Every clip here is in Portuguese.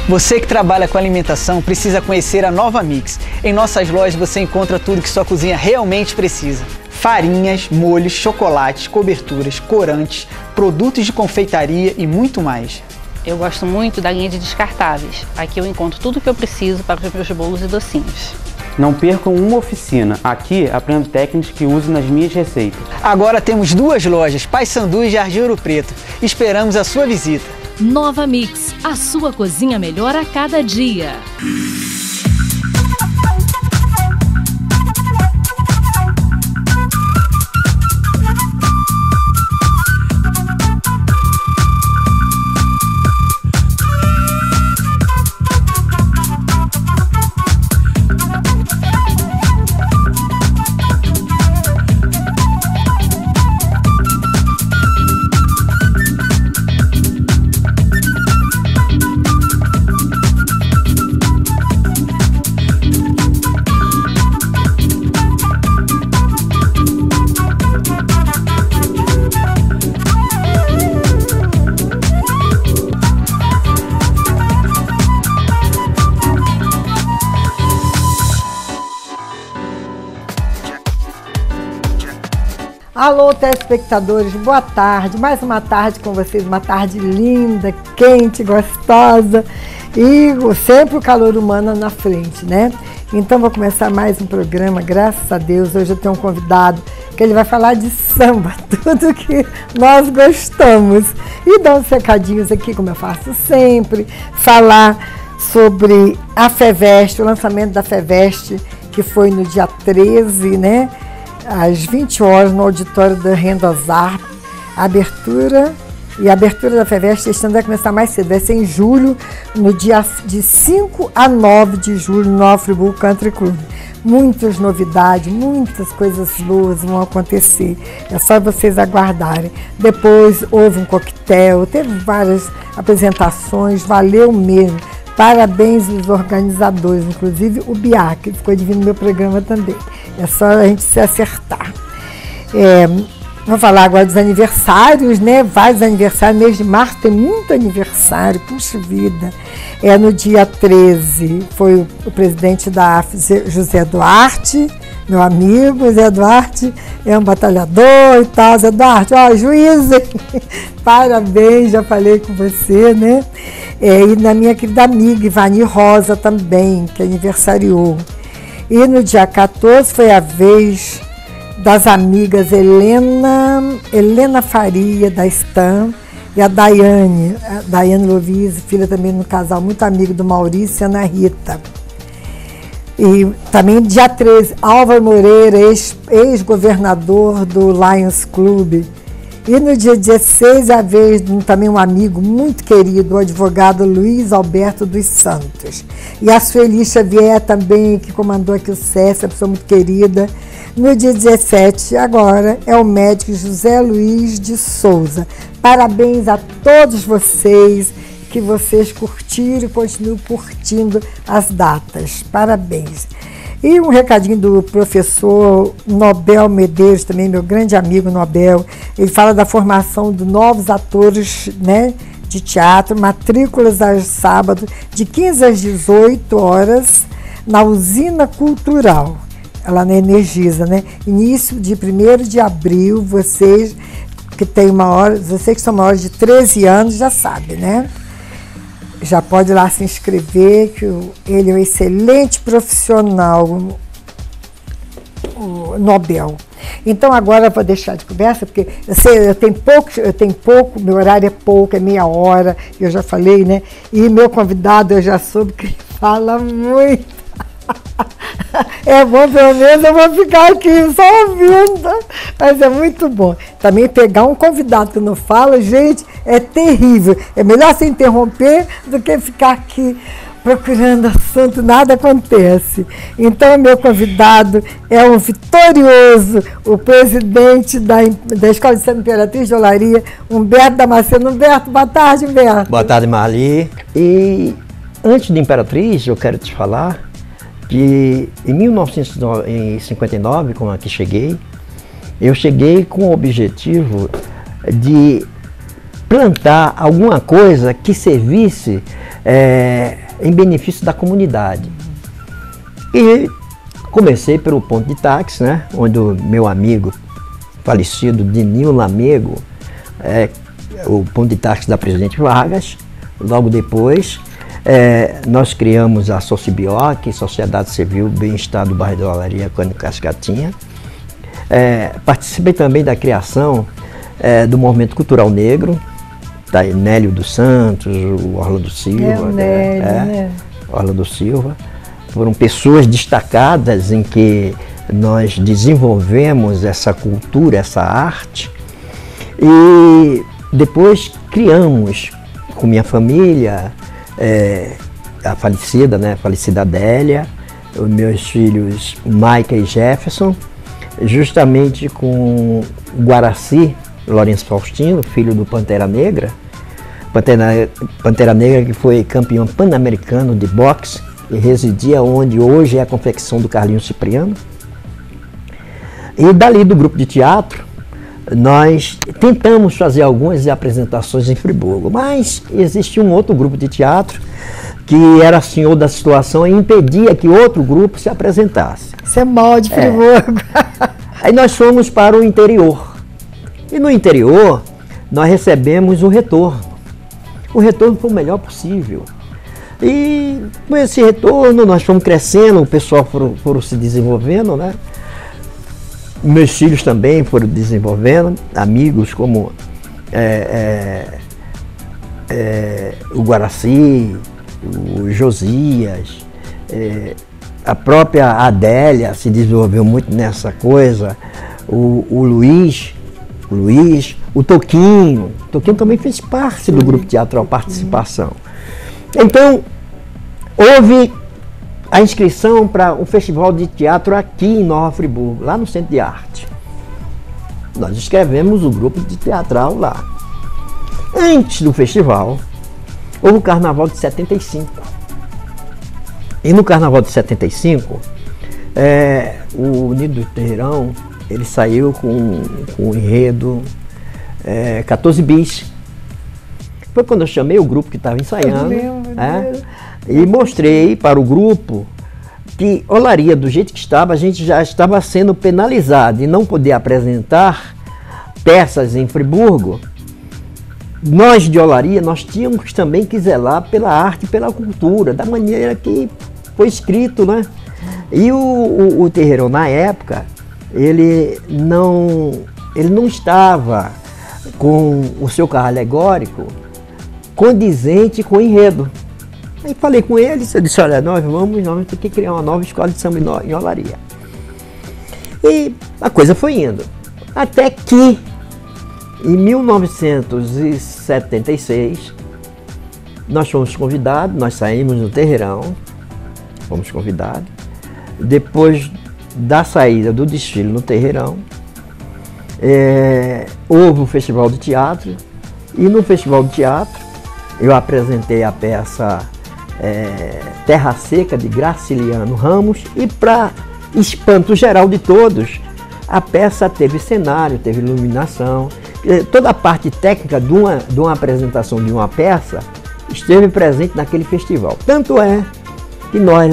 Você que trabalha com alimentação precisa conhecer a Nova Mix. Em nossas lojas você encontra tudo que sua cozinha realmente precisa. Farinhas, molhos, chocolates, coberturas, corantes, produtos de confeitaria e muito mais. Eu gosto muito da linha de descartáveis. Aqui eu encontro tudo o que eu preciso para os meus bolos e docinhos. Não percam uma oficina. Aqui aprendo técnicas que uso nas minhas receitas. Agora temos 2 lojas, Paissandu e Jardim Ouro Preto. Esperamos a sua visita. Nova Mix, a sua cozinha melhor a cada dia. Alô, telespectadores, boa tarde. Mais uma tarde com vocês, uma tarde linda, quente, gostosa e sempre o calor humano na frente, né? Então vou começar mais um programa, graças a Deus. Hoje eu tenho um convidado que ele vai falar de samba, tudo que nós gostamos. E dar uns recadinhos aqui, como eu faço sempre, falar sobre a FEVEST, o lançamento da FEVEST, que foi no dia 13, né? Às 20 horas no auditório da Rendozar, a abertura da FEVEST este ano vai começar mais cedo, vai ser em julho, no dia de 5 a 9 de julho, no Nova Friburgo Country Club. Muitas novidades, muitas coisas boas vão acontecer, é só vocês aguardarem. Depois houve um coquetel, teve várias apresentações, valeu mesmo. Parabéns aos organizadores, inclusive o Biá, que ficou de vir no meu programa também. É só a gente se acertar. Vou falar agora dos aniversários, né? Vários aniversários. Mês de março tem muito aniversário, puxa vida. No dia 13 foi o presidente da AF, José Duarte, meu amigo. Zé Duarte é um batalhador e tal. Zé Duarte, ó, juiz, parabéns, já falei com você, né? E na minha querida amiga Ivani Rosa também, que aniversariou. E no dia 14 foi a vez das amigas Helena Faria, da Stan, e a Daiane Lovise, filha também no casal, muito amigo do Maurício e Ana Rita. E também dia 13, Álvaro Moreira, ex-governador do Lions Club. E no dia 16, a vez de também um amigo muito querido, o advogado Luiz Alberto dos Santos. E a Sueli Xavier também, que comandou aqui o SESC, uma pessoa muito querida. No dia 17, agora, é o médico José Luiz de Souza. Parabéns a todos vocês, que vocês curtiram e continuam curtindo as datas. Parabéns. E um recadinho do professor Nobel Medeiros, também meu grande amigo Nobel. Ele fala da formação de novos atores, né, de teatro, matrículas aos sábados, de 15 às 18 horas, na Usina Cultural, lá na Energisa, né? Início de 1º de abril, vocês que são maiores de 13 anos já sabem, né? Já pode ir lá se inscrever, que ele é um excelente profissional, o Nobel. Então agora eu vou deixar de conversa, porque eu tenho pouco, meu horário é pouco, é meia hora, eu já falei, né? E meu convidado eu já soube que ele fala muito. É bom, pelo menos eu vou ficar aqui só ouvindo, mas é muito bom. Também pegar um convidado que não fala, gente, é terrível. É melhor se interromper do que ficar aqui procurando assunto, nada acontece. Então, meu convidado é o vitorioso, o presidente da Escola de Samba Imperatriz de Olaria, Humberto Damasceno. Humberto, boa tarde, Humberto. Boa tarde, Marli. E antes de Imperatriz, eu quero te falar que em 1959, quando aqui cheguei, eu cheguei com o objetivo de plantar alguma coisa que servisse em benefício da comunidade. E comecei pelo ponto de táxi, né, onde o meu amigo falecido Dininho Lamego, o ponto de táxi da Presidente Vargas. Logo depois, nós criamos a Socibioc, Sociedade Civil Bem-Estar do Bairro da Olaria, Cândido Cascatinha. Participei também da criação do Movimento Cultural Negro, da Nélio dos Santos, o Orlando Silva. Orlando Silva. Foram pessoas destacadas em que nós desenvolvemos essa cultura, essa arte. E depois criamos com minha família, a falecida Adélia, os meus filhos Maica e Jefferson, justamente com Guaraci Lourenço Faustino, filho do Pantera Negra. Pantera Negra que foi campeão pan-americano de boxe e residia onde hoje é a confecção do Carlinhos Cipriano. E dali do grupo de teatro, nós tentamos fazer algumas apresentações em Friburgo, mas existia um outro grupo de teatro que era senhor da situação e impedia que outro grupo se apresentasse. Você é mal de Friburgo. Aí nós fomos para o interior. E no interior, nós recebemos o retorno. O retorno foi o melhor possível. E com esse retorno, nós fomos crescendo, o pessoal foram se desenvolvendo, né? Meus filhos também foram desenvolvendo, amigos como o Guaraci, o Josias, a própria Adélia se desenvolveu muito nessa coisa, o Luiz, o Toquinho também fez parte do grupo teatral Participação. Então, houve a inscrição para um festival de teatro aqui em Nova Friburgo, lá no Centro de Arte. Nós escrevemos o grupo de teatral lá. Antes do festival, houve o Carnaval de 75. E no Carnaval de 75, o Unido do Terreirão, ele saiu com o enredo 14 bis. Foi quando eu chamei o grupo que estava ensaiando. E mostrei para o grupo que Olaria, do jeito que estava, a gente já estava sendo penalizado e não poder apresentar peças em Friburgo. Nós de Olaria, nós tínhamos também que zelar pela arte e pela cultura, da maneira que foi escrito, né? E o Terreirão, na época, ele não estava com o seu carro alegórico condizente com o enredo. Aí falei com eles, eu disse, olha, nós vamos ter que criar uma nova escola de samba em Olaria. E a coisa foi indo. Até que, em 1976, nós fomos convidados, nós saímos no Terreirão, fomos convidados. Depois da saída do desfile no Terreirão, houve um festival de teatro, e no festival de teatro eu apresentei a peça Terra Seca, de Graciliano Ramos, e para espanto geral de todos, a peça teve cenário, teve iluminação, toda a parte técnica de uma apresentação de uma peça esteve presente naquele festival. Tanto é que nós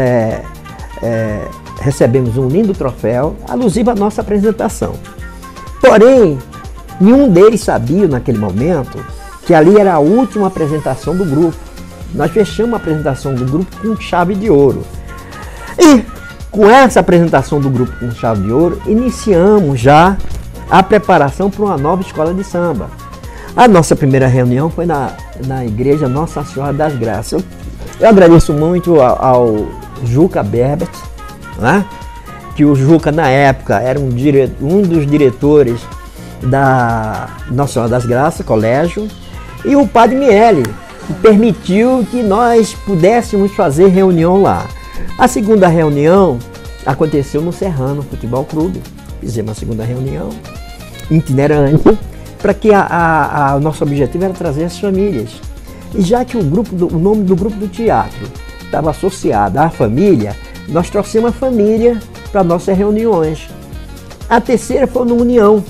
recebemos um lindo troféu alusivo à nossa apresentação. Porém, nenhum deles sabia naquele momento que ali era a última apresentação do grupo. Nós fechamos a apresentação do grupo com chave de ouro. E com essa apresentação do grupo com chave de ouro, iniciamos já a preparação para uma nova escola de samba. A nossa primeira reunião foi na igreja Nossa Senhora das Graças. Eu agradeço muito ao Juca Berbert, né? Que o Juca, na época, era um dos diretores da Nossa Senhora das Graças, colégio, e o Padre Miele, que permitiu que nós pudéssemos fazer reunião lá. A segunda reunião aconteceu no Serrano Futebol Clube. Fizemos a segunda reunião itinerante, para que o nosso objetivo era trazer as famílias. E já que o nome do grupo do teatro estava associado à família, nós trouxemos a família para nossas reuniões. A terceira foi no União.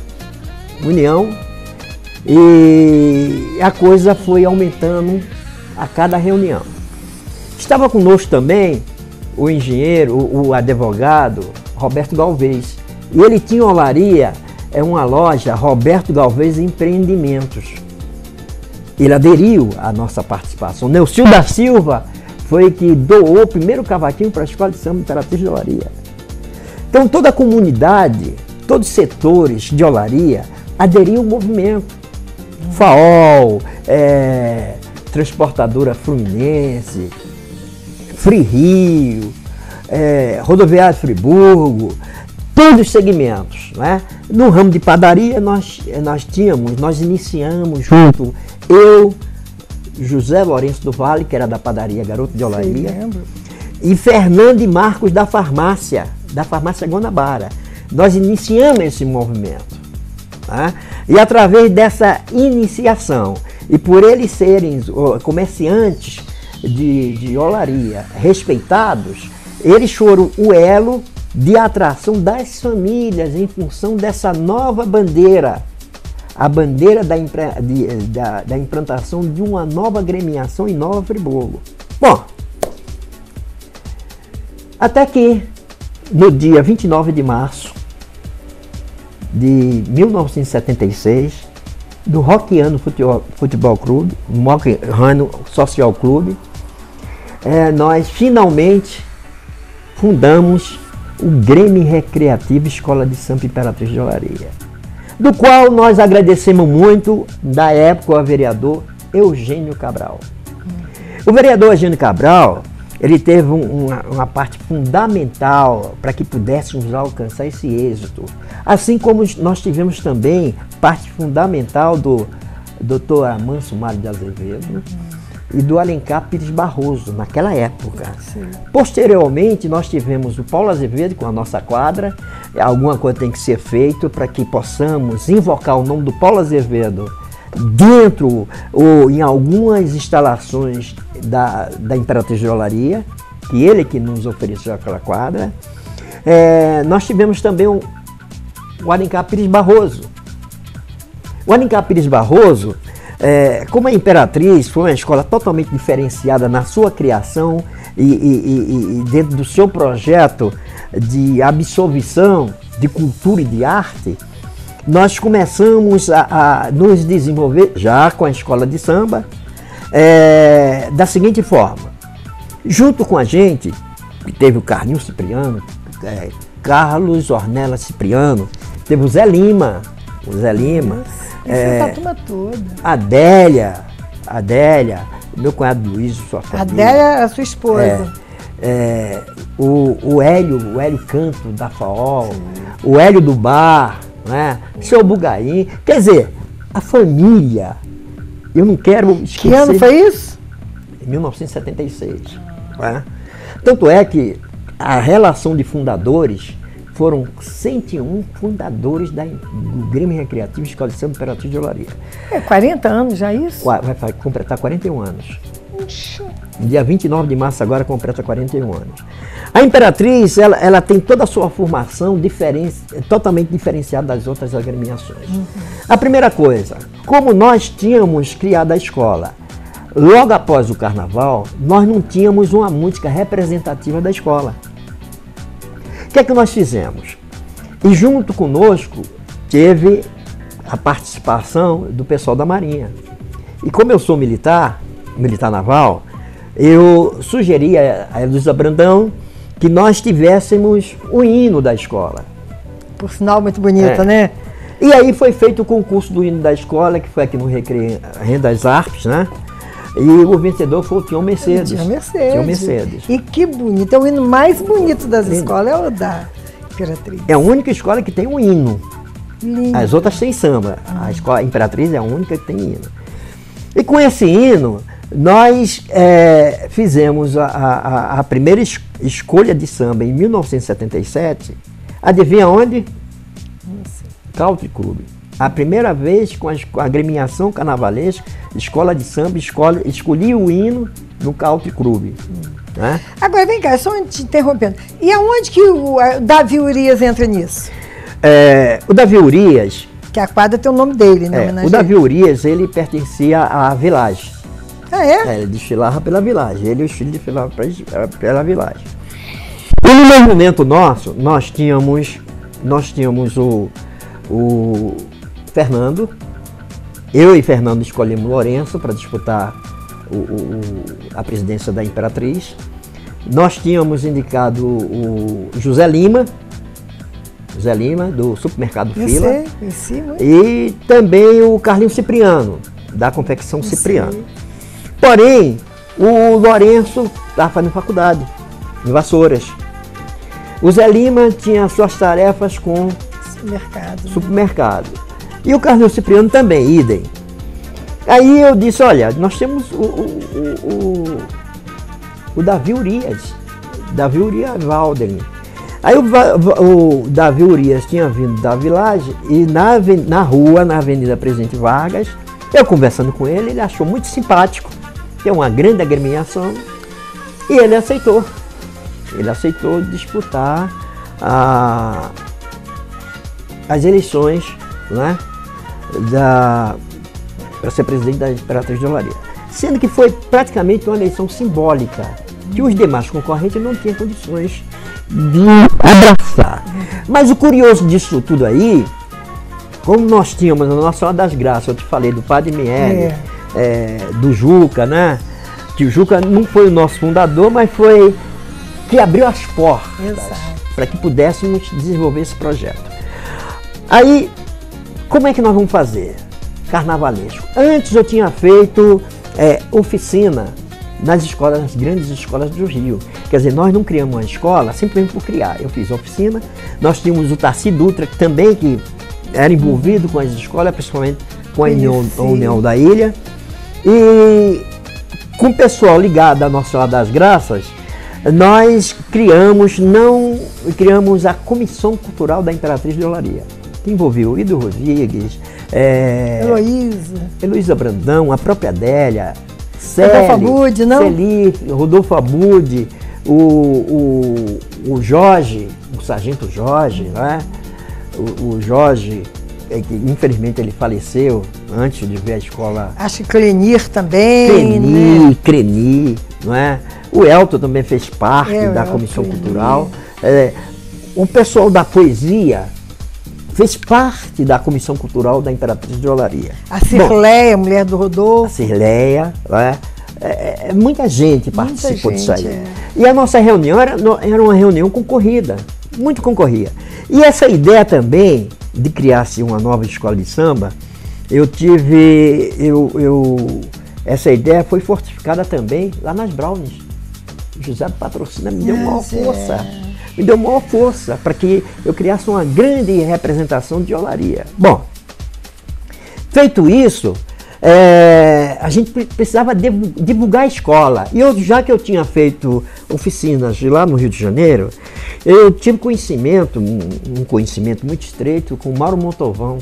E a coisa foi aumentando a cada reunião. Estava conosco também o engenheiro, o advogado Roberto Galvez. E ele tinha olaria, uma loja Roberto Galvez Empreendimentos. Ele aderiu à nossa participação. Neucil da Silva foi que doou o primeiro cavaquinho para a Escola de Samba Imperatriz de Olaria. Então toda a comunidade, todos os setores de olaria aderiam ao movimento. FAOL, Transportadora Fluminense, Free Rio, Rodoviário Friburgo, todos os segmentos, né? No ramo de padaria nós iniciamos junto, eu, José Lourenço do Vale, que era da padaria Garoto de Olaria, e Fernando e Marcos da farmácia Guanabara. Nós iniciamos esse movimento. Tá? E através dessa iniciação, e por eles serem comerciantes de olaria respeitados, eles foram o elo de atração das famílias em função dessa nova bandeira, a bandeira da implantação de uma nova agremiação em Nova Friburgo. Bom, até que no dia 29 de março de 1976, do Rockiano Futebol Clube, Rockiano Social Clube, nós finalmente fundamos o Grêmio Recreativo Escola de Samba Imperatriz de Olaria, do qual nós agradecemos muito, da época, ao vereador Eugênio Cabral. O vereador Eugênio Cabral, ele teve uma parte fundamental para que pudéssemos alcançar esse êxito. Assim como nós tivemos também parte fundamental do Dr. Amâncio Mário de Azevedo e do Alencar Pires Barroso, naquela época. Sim. Posteriormente, nós tivemos o Paulo Azevedo com a nossa quadra. Alguma coisa tem que ser feita para que possamos invocar o nome do Paulo Azevedo dentro ou em algumas instalações da Imperatriz de Olaria, que ele que nos ofereceu aquela quadra. Nós tivemos também o Alencar Pires Barroso. O Alencar Pires Barroso, como a Imperatriz foi uma escola totalmente diferenciada na sua criação e dentro do seu projeto de absorção de cultura e de arte, nós começamos a nos desenvolver já com a escola de samba da seguinte forma. Junto com a gente, teve o Carlinhos Cipriano, Carlos Ornella Cipriano, teve o Zé Lima, essa turma toda. Adélia, meu cunhado Luiz, sua família. Adélia, a sua esposa. O Hélio Canto da FAOL, o Hélio do Bar, né? Seu Bugaim, quer dizer, a família, eu não quero esquecer. Que ano foi isso? Em 1976. Né? Tanto é que a relação de fundadores foram 101 fundadores do Grêmio Recreativo Escola de Samba Imperatriz de Olaria. 40 anos já isso? Vai completar 41 anos. Dia 29 de março agora completa 41 anos. A Imperatriz, ela tem toda a sua formação totalmente diferenciada das outras agremiações. A primeira coisa, como nós tínhamos criado a escola, logo após o carnaval, nós não tínhamos uma música representativa da escola. O que é que nós fizemos? E junto conosco teve a participação do pessoal da Marinha. E como eu sou militar naval, eu sugeri a Luísa Brandão que nós tivéssemos o hino da escola. Por sinal, muito bonita, né? E aí foi feito o concurso do hino da escola, que foi aqui no Recreio das Artes, né? E o vencedor foi o Tião Mercedes. Tião Mercedes. E que bonito, é o hino mais bonito das escolas, é o da Imperatriz. É a única escola que tem um hino. Lindo. As outras têm samba. A escola Imperatriz é a única que tem hino. E com esse hino, nós fizemos a primeira escolha de samba em 1977. Adivinha onde? Country Club. A primeira vez com a agremiação carnavalesca, escola de samba, escolhi o hino no Country Club. Né? Agora vem cá, só te interrompendo. E aonde que o Davi Urias entra nisso? O Davi Urias... Que a quadra tem o nome dele, né? O Davi Urias, ele pertencia à Village. Ah, é? Ele desfilava pela vilagem, ele e os filhos desfilavam pela vilagem. E no movimento nosso, nós tínhamos o Fernando, eu e Fernando escolhemos Lourenço para disputar a presidência da Imperatriz. Nós tínhamos indicado o José Lima, do Supermercado Fila. Eu sei, e também o Carlinhos Cipriano, da Confecção Cipriano. Porém, o Lourenço estava fazendo faculdade, em Vassouras. O Zé Lima tinha suas tarefas com supermercado. E o Carlinhos Cipriano também, idem. Aí eu disse, olha, nós temos o Davi Urias Valderin. Aí o Davi Urias tinha vindo da vilagem e na Avenida Presidente Vargas, eu conversando com ele, ele achou muito simpático, tem uma grande agremiação, e ele aceitou. Ele aceitou disputar as eleições, né, para ser presidente da Imperatriz de Olaria. Sendo que foi praticamente uma eleição simbólica, que os demais concorrentes não tinham condições de abraçar. Mas o curioso disso tudo aí, como nós tínhamos na Nossa Senhora das Graças, eu te falei do Padre Miele, do Juca, né? Que o Juca não foi o nosso fundador, mas foi que abriu as portas para que pudéssemos desenvolver esse projeto. Aí, como é que nós vamos fazer? Carnavalesco. Antes eu tinha feito oficina nas escolas, nas grandes escolas do Rio. Quer dizer, nós não criamos uma escola simplesmente por criar. Eu fiz oficina, nós tínhamos o Tarci Dutra, que também que era envolvido com as escolas, principalmente com a União da Ilha. E com o pessoal ligado à Nossa Senhora das Graças, nós criamos a Comissão Cultural da Imperatriz de Olaria, que envolveu Ido Rodrigues, Heloísa Brandão, a própria Adélia, Rodolfo Abud, o Jorge, o Sargento Jorge, né? O Jorge, que infelizmente ele faleceu antes de ver a escola. Acho que Clenir também. Creni, não é? O Elton também fez parte da Comissão Cultural. O pessoal da poesia fez parte da Comissão Cultural da Imperatriz de Olaria. A Cirleia, mulher do Rodolfo. A Cirleia, né? Muita gente participou disso aí. E a nossa reunião era uma reunião concorrida, muito concorrida. E essa ideia também de criar-se uma nova escola de samba, essa ideia foi fortificada também lá nas Brownies. O José Patrocina me deu maior força. Me deu maior força para que eu criasse uma grande representação de Olaria. Bom, feito isso, a gente precisava divulgar a escola. E já que eu tinha feito oficinas lá no Rio de Janeiro, eu tive conhecimento, um conhecimento muito estreito com o Mauro Montalvão.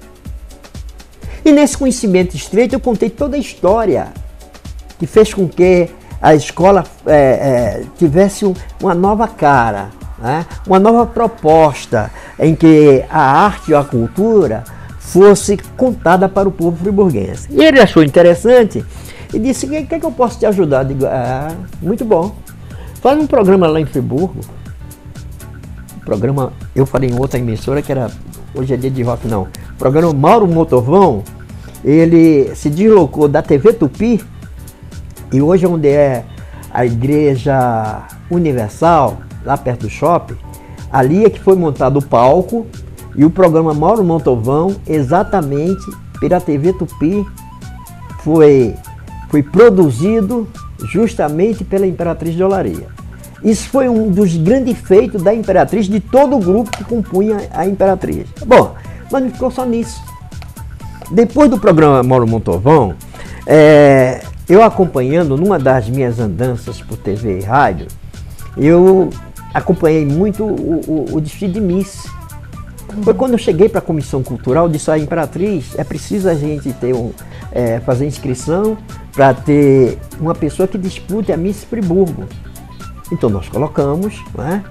E nesse conhecimento estreito eu contei toda a história que fez com que a escola tivesse uma nova cara, né? Uma nova proposta em que a arte e a cultura fosse contada para o povo friburguense. E ele achou interessante e disse, o que é que eu posso te ajudar? Eu digo, muito bom. Faz um programa lá em Friburgo. Programa, eu falei em outra emissora que era, hoje é dia de rock, não. O programa Mauro Montalvão, ele se deslocou da TV Tupi, e hoje onde é a Igreja Universal, lá perto do shopping, ali é que foi montado o palco, e o programa Mauro Montalvão, exatamente pela TV Tupi, foi produzido justamente pela Imperatriz de Olaria. Isso foi um dos grandes feitos da Imperatriz, de todo o grupo que compunha a Imperatriz. Bom, mas não ficou só nisso. Depois do programa Mauro Montalvão, eu acompanhando numa das minhas andanças por TV e rádio, eu acompanhei muito o desfile de Miss. Foi quando eu cheguei para a Comissão Cultural, disse à Imperatriz, é preciso a gente ter fazer inscrição para ter uma pessoa que dispute a Miss Friburgo. Então nós colocamos, né?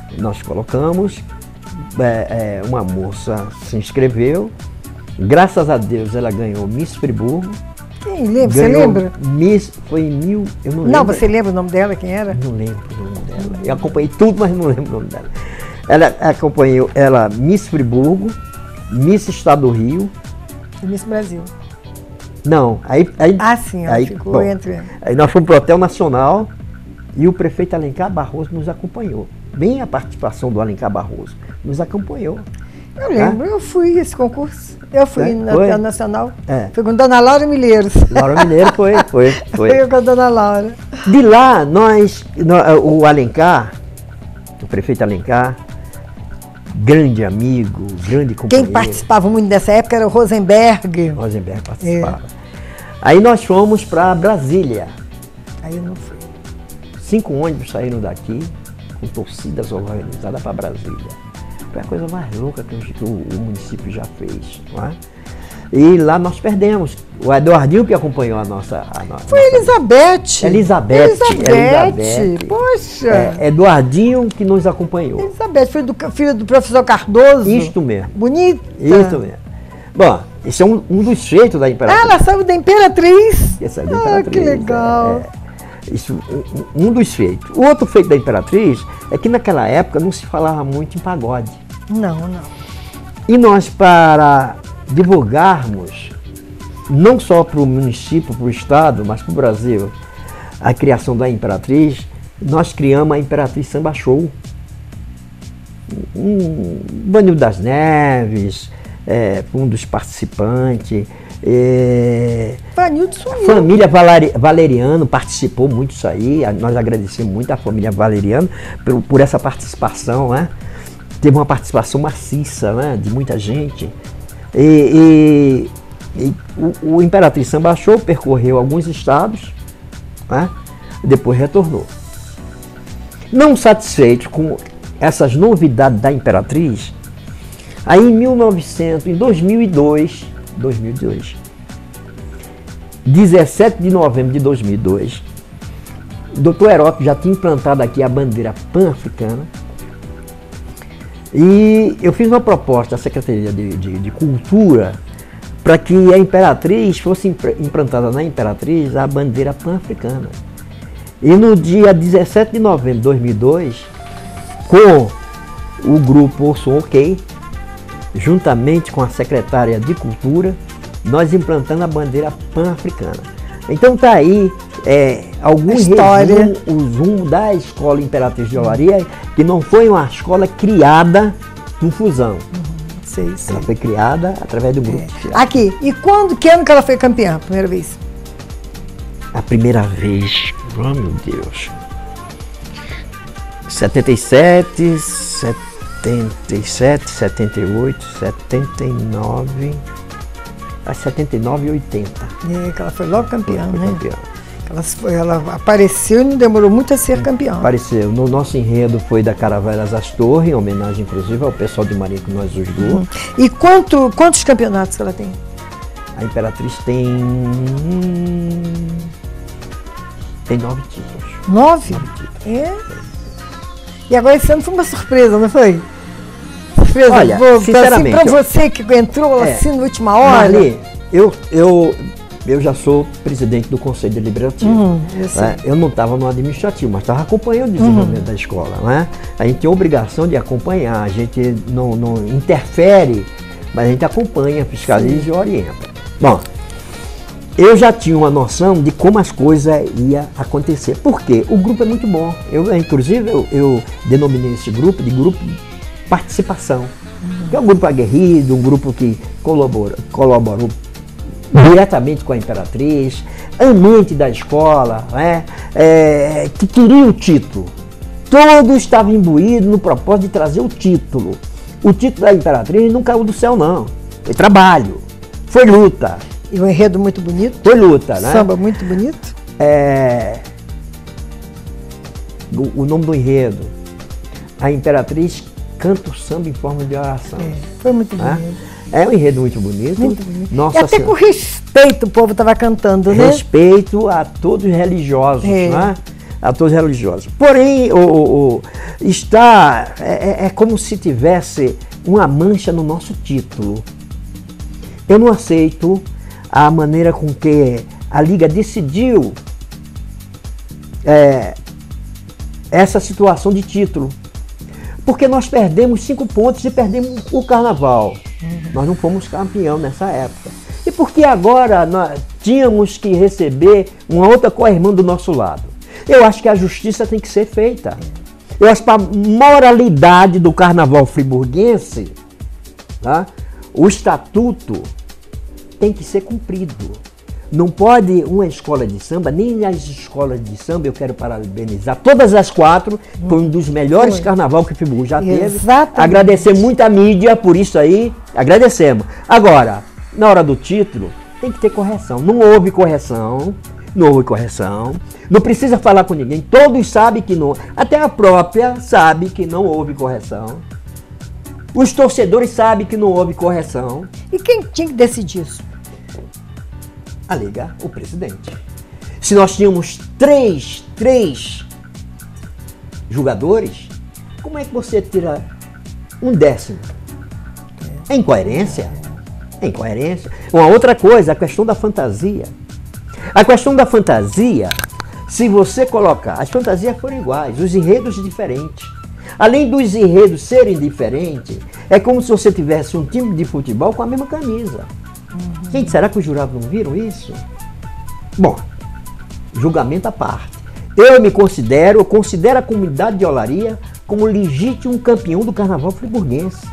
Uma moça se inscreveu, graças a Deus ela ganhou Miss Friburgo. Quem lembra? Você lembra? Foi em mil... Eu não lembro. Não, você lembra o nome dela? Quem era? Não lembro o nome dela. Eu acompanhei tudo, mas não lembro o nome dela. Ela acompanhou Miss Friburgo, Miss Estado do Rio. E Miss Brasil. Não, aí sim, aí, ficou bom, entre... Aí nós fomos para o Hotel Nacional e o prefeito Alencar Barroso nos acompanhou. Bem a participação do Alencar Barroso. Nos acompanhou. Eu lembro, eu fui esse concurso. Eu fui no Hotel Nacional. Foi com Dona Laura Milheiros. Laura Milheiro foi. Foi eu com a Dona Laura. De lá, o Alencar, o prefeito Alencar, grande amigo, grande companheiro. Quem participava muito dessa época era o Rosenberg. Rosenberg participava. Aí nós fomos para Brasília. Aí eu não fui. 5 ônibus saíram daqui, com torcidas organizadas para Brasília. Foi a coisa mais louca que o município já fez, não é? E lá nós perdemos. O Eduardinho que acompanhou a nossa... Foi Elizabeth. Elizabeth. Poxa. Eduardinho que nos acompanhou. Elizabeth, filho do professor Cardoso. Isto mesmo. Bonita. Isso mesmo. Bom, esse é um dos feitos da Imperatriz. Ela saiu da Imperatriz. Essa é da Imperatriz. Que legal. Isso, um dos feitos. O outro feito da Imperatriz é que naquela época não se falava muito em pagode. Não. E nós, para divulgarmos, não só para o município, para o estado, mas para o Brasil, a criação da Imperatriz, nós criamos a Imperatriz Samba Show. Banil das Neves, um dos participantes. Família Valeriano participou muito disso aí. Nós agradecemos muito a família Valeriano por essa participação, né? Teve uma participação maciça, né? De muita gente. O Imperatriz Samba Show percorreu alguns estados, né? Depois retornou. Não satisfeito com essas novidades da Imperatriz, aí em 2002, 17 de novembro de 2002, o Dr. Heródoto já tinha implantado aqui a bandeira pan-africana e eu fiz uma proposta à Secretaria de Cultura para que a Imperatriz fosse implantada na Imperatriz a bandeira pan-africana. E no dia 17 de novembro de 2002, com o grupo Orson OK, juntamente com a secretária de Cultura, nós implantamos a bandeira pan-africana. Então tá aí alguns resumo da Escola Imperatriz de Olaria, que não foi uma escola criada em fusão. Sei. Ela foi criada através do grupo. Aqui, e que ano que ela foi campeã, a primeira vez? A primeira vez, oh meu Deus, 77, 78, 79, 79 e 80. Que ela foi logo campeã, né? Ela apareceu e não demorou muito a ser campeã. Apareceu. No nosso enredo foi da Caravelas às Torres, em homenagem inclusive ao pessoal de Marinha que nós ajudou. E quantos campeonatos que ela tem? A Imperatriz tem 9 títulos. 9? E agora esse ano foi uma surpresa, não foi? Surpresa. Olha, sinceramente, assim, para você que entrou assim na última hora. Marli, eu já sou presidente do Conselho Deliberativo. Eu não estava no administrativo, mas estava acompanhando o desenvolvimento da escola. Né? A gente tem a obrigação de acompanhar, a gente não interfere, mas a gente acompanha, fiscaliza e orienta. Bom, eu já tinha uma noção de como as coisas iam acontecer. Por quê? O grupo é muito bom. Inclusive, eu denominei esse grupo de grupo de participação. Que é um grupo aguerrido, um grupo que colaborou diretamente com a Imperatriz, amante da escola, né? Que queria o título. Todos estavam imbuídos no propósito de trazer o título. O título da Imperatriz não caiu do céu, não. Foi trabalho, foi luta. E um enredo muito bonito. Foi luta, né? Samba muito bonito. O nome do enredo, a Imperatriz canta o samba em forma de oração. Foi muito bonito. É um enredo muito bonito. Muito bonito. Nossa e até Senhora, com respeito o povo estava cantando, né? Respeito a todos os religiosos, né? A todos os religiosos. Porém, é como se tivesse uma mancha no nosso título. Eu não aceito a maneira com que a Liga decidiu essa situação de título. Porque nós perdemos 5 pontos e perdemos o carnaval. Nós não fomos campeão nessa época. E porque agora nós tínhamos que receber uma outra co-irmã do nosso lado. Eu acho que a justiça tem que ser feita. Eu acho que a moralidade do carnaval friburguense, tá? O estatuto tem que ser cumprido. Não pode uma escola de samba, nem as escolas de samba, eu quero parabenizar todas as 4, foi um dos melhores carnaval que o Friburgo já teve. Exatamente. Agradecer muito a mídia por isso aí, agradecemos. Agora, na hora do título, tem que ter correção. Não houve correção, não precisa falar com ninguém, todos sabem que não, até a própria sabe que não houve correção. Os torcedores sabem que não houve correção. E quem tinha que decidir isso? A Liga, o presidente. Se nós tínhamos três jogadores, como é que você tira 1/10? É incoerência. É incoerência. Uma outra coisa, a questão da fantasia. A questão da fantasia, se você colocar, as fantasias foram iguais, os enredos diferentes. Além dos enredos serem diferentes, é como se você tivesse um time de futebol com a mesma camisa. Gente, será que os jurados não viram isso? Bom, julgamento à parte. Eu considero a comunidade de Olaria como legítimo campeão do carnaval friburguense.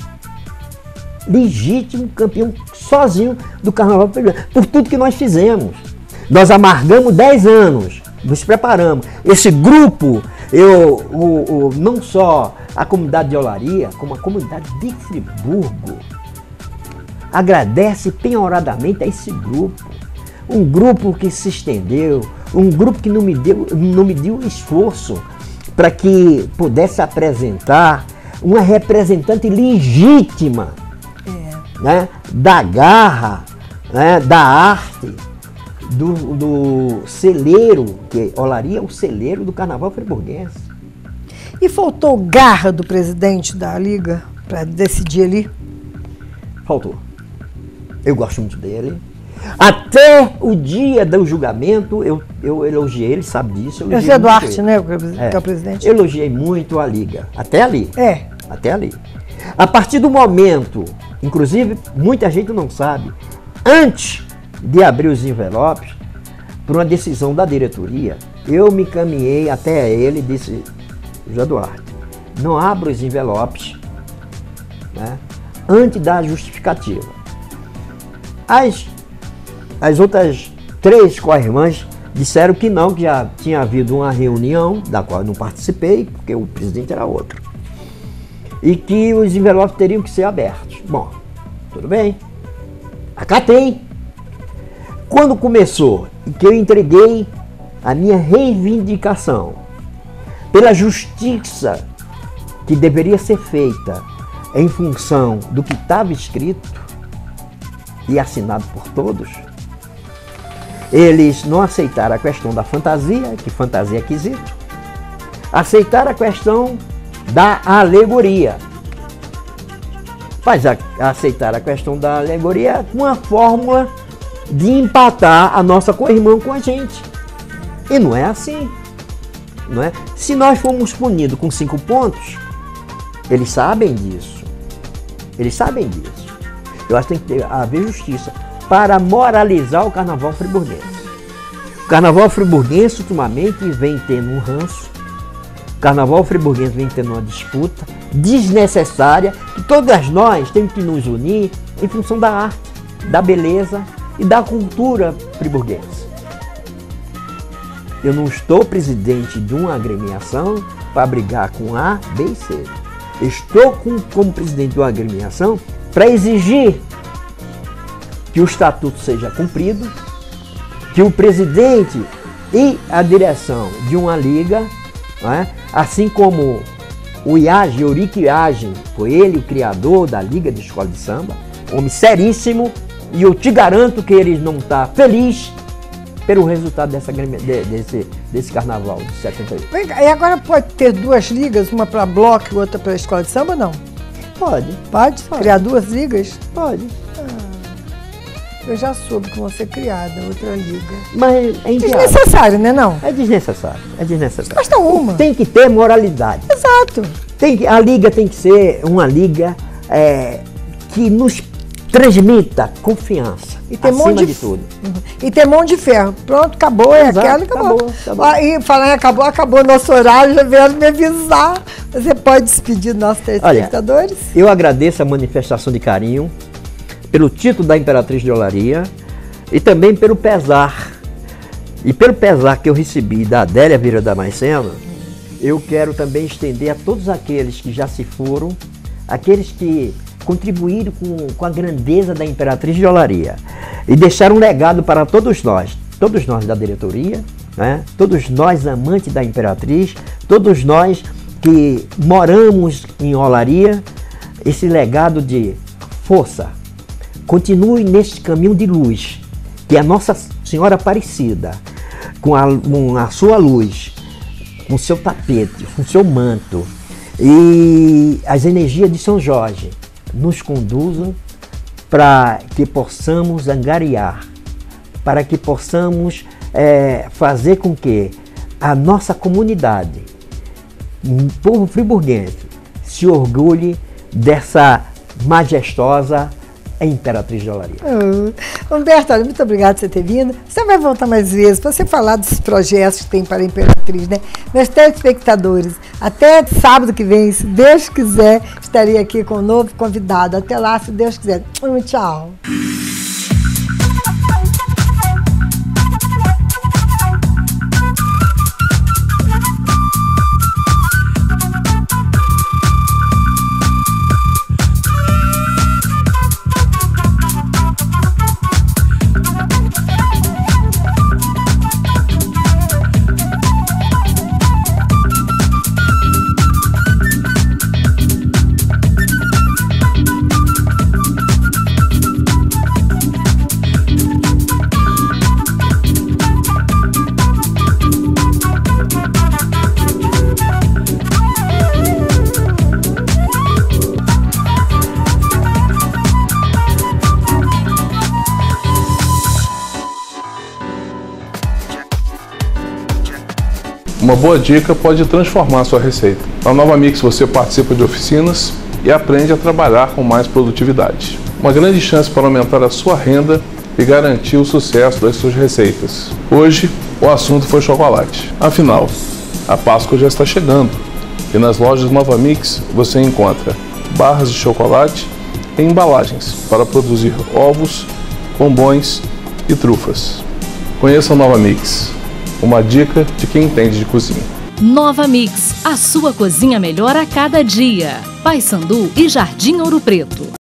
Legítimo campeão sozinho do carnaval friburguense. Por tudo que nós fizemos. Nós amargamos 10 anos, nos preparamos. Esse grupo, não só a comunidade de Olaria, como a comunidade de Friburgo, agradece penhoradamente a esse grupo. Um grupo que se estendeu, um grupo que não me deu esforço para que pudesse apresentar uma representante legítima, né, da garra, né, da arte, do celeiro, que Olaria é o celeiro do carnaval friburguense. E faltou garra do presidente da Liga para decidir ali? Faltou. Eu gosto muito dele. Até o dia do julgamento, eu elogiei, ele sabe disso. O Zé Duarte, né, que é o presidente. Eu elogiei muito a Liga, até ali. Até ali. A partir do momento, inclusive, muita gente não sabe, antes de abrir os envelopes, por uma decisão da diretoria, eu me caminhei até ele e disse, Zé Duarte, não abra os envelopes, né, antes da justificativa. As outras 3 co-irmãs disseram que não, que já tinha havido uma reunião, da qual eu não participei, porque o presidente era outro. E que os envelopes teriam que ser abertos. Bom, tudo bem. Acatei. Quando começou, e que eu entreguei a minha reivindicação pela justiça que deveria ser feita em função do que estava escrito, e assinado por todos, eles não aceitaram a questão da fantasia, que fantasia é quesito, aceitaram a questão da alegoria. Mas aceitaram a questão da alegoria com a fórmula de empatar a nossa co-irmã com a gente. E não é assim. Não é? Se nós formos punidos com 5 pontos, eles sabem disso. Eles sabem disso. Eu acho que tem que haver justiça para moralizar o carnaval friburguense. O carnaval friburguense, ultimamente, vem tendo um ranço. O carnaval friburguense vem tendo uma disputa desnecessária, que todas nós temos que nos unir em função da arte, da beleza e da cultura friburguense. Eu não estou presidente de uma agremiação para brigar com A, B e C. Eu estou como presidente de uma agremiação para exigir que o estatuto seja cumprido, que o presidente e a direção de uma liga, né, assim como o IAGE, Eurico IAGE, foi ele o criador da Liga de Escola de Samba, homem seríssimo, e eu te garanto que ele não está feliz pelo resultado desse carnaval de 78. Vem cá, e agora pode ter 2 ligas, uma para bloco e outra para escola de samba, não? Pode. Pode? Criar 2 ligas? Pode. eu já soube que vão ser criada outra liga. Mas é inviável. Desnecessário, né não? É desnecessário, é desnecessário. Basta uma. Tem que ter moralidade. Exato. A liga tem que ser uma liga que nos transmita confiança, E tem acima monte de tudo. Uhum. E tem mão de ferro. Pronto, acabou, é Exato, aquela e acabou. acabou. E falando em acabou nosso horário, já vieram me avisar. Você pode despedir dos nossos telespectadores? Eu agradeço a manifestação de carinho pelo título da Imperatriz de Olaria e também pelo pesar. E pelo pesar que eu recebi da Adélia Vieira Damasceno, eu quero também estender a todos aqueles que já se foram, aqueles que contribuíram com a grandeza da Imperatriz de Olaria e deixaram um legado para todos nós da diretoria, né? Todos nós amantes da Imperatriz, todos nós que moramos em Olaria, esse legado de força. Continue neste caminho de luz, que a Nossa Senhora Aparecida, com a sua luz, com o seu tapete, com o seu manto e as energias de São Jorge, nos conduzam para que possamos angariar, para que possamos fazer com que a nossa comunidade, o povo friburguense, se orgulhe dessa majestosa Imperatriz de Olaria. Humberto, olha, muito obrigada por você ter vindo. Você vai voltar mais vezes para você falar dos projetos que tem para a Imperatriz, né? Meus telespectadores, até sábado que vem, se Deus quiser, estarei aqui com um novo convidado. Até lá, se Deus quiser. Tchau. Uma boa dica pode transformar a sua receita. Na Nova Mix você participa de oficinas e aprende a trabalhar com mais produtividade. Uma grande chance para aumentar a sua renda e garantir o sucesso das suas receitas. Hoje, o assunto foi chocolate. Afinal, a Páscoa já está chegando e nas lojas Nova Mix você encontra barras de chocolate e embalagens para produzir ovos, bombons e trufas. Conheça a Nova Mix. Uma dica de quem entende de cozinha. Nova Mix, a sua cozinha melhor a cada dia. Paissandu e Jardim Ouro Preto.